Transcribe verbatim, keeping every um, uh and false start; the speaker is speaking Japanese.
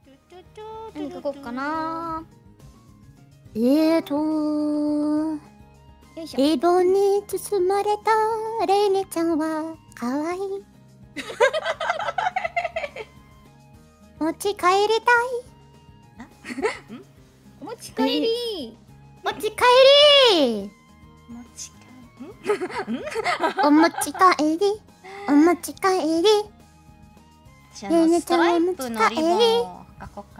何書こうかな。 えーとー、 よいしょ。 リボンに包まれたレイネちゃんはかわいい。持ち帰りたい。 お持ち帰り。 持ち帰り。 持ち帰お持ち帰り。お持ち帰り。 り。私あのストライプのリボンを書こう